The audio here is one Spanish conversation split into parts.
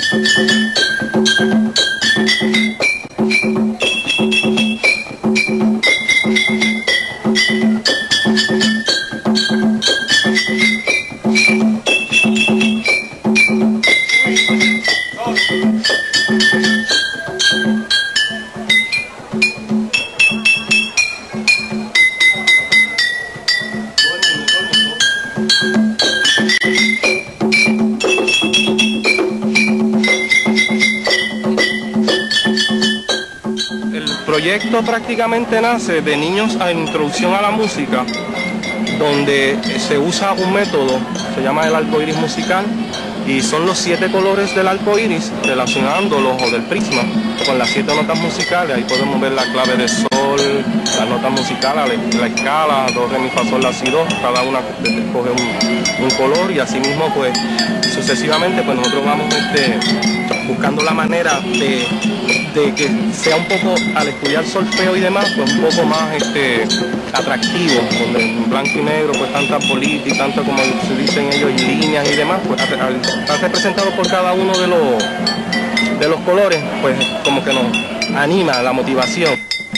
El proyecto prácticamente nace de Niños a Introducción a la Música, donde se usa un método, se llama el arco iris musical, y son los 7 colores del arco iris relacionándolos, o del prisma, con las 7 notas musicales. Ahí podemos ver la clave de sol, las notas musicales, la escala, do, re, mi, fa, sol, la, si, do, cada una coge un color, y así mismo pues sucesivamente pues nosotros vamos buscando la manera de que sea un poco, al estudiar solfeo y demás, pues un poco más atractivo, donde en blanco y negro pues tanta política y tanta, como se dicen ellos, y líneas y demás, pues al estar representado por cada uno de los colores, pues como que nos anima la motivación.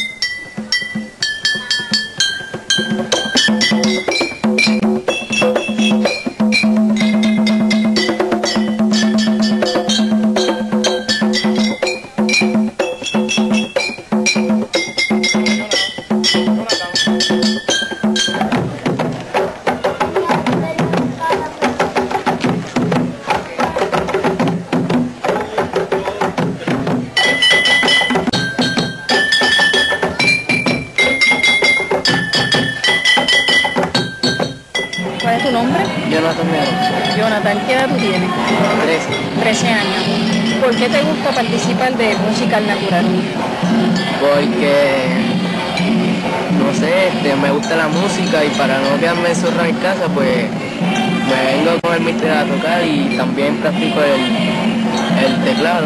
¿Cuál es tu nombre? Jonathan Mero. Jonathan, ¿qué edad tú tienes? 13 años. ¿Por qué te gusta participar de música al natural? Porque, no sé, me gusta la música, y para no quedarme encerrado en casa, pues me vengo con el mister a tocar, y también practico el teclado.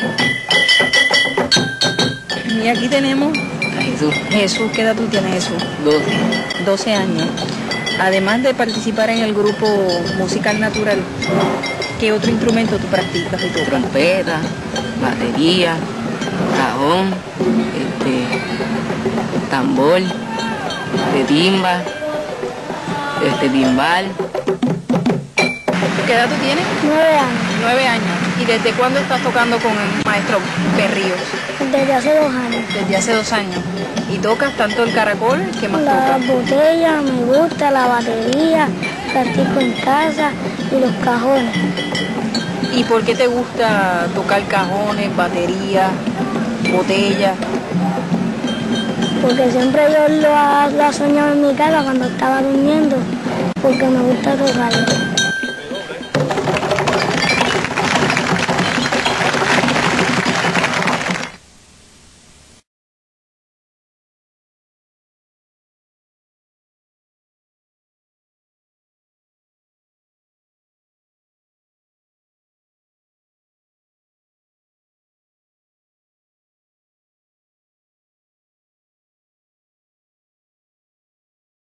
Y aquí tenemos A Jesús. Jesús. ¿Qué edad tú tienes, Jesús? 12 años. Además de participar en el grupo musical natural, ¿qué otro instrumento tú practicas y tocas? Trompeta, batería, cajón, tambor, timba, timbal. ¿Qué edad tú tienes? 9 años. 9 años. ¿Y desde cuándo estás tocando con el maestro Berríos? Desde hace 2 años. Desde hace 2 años. ¿Y tocas tanto el caracol? ¿Qué más La tocas? botella me gusta, la batería, practico en casa y los cajones. ¿Y por qué te gusta tocar cajones, batería, botella? Porque siempre yo lo he soñado en mi casa cuando estaba durmiendo, porque me gusta tocarlo.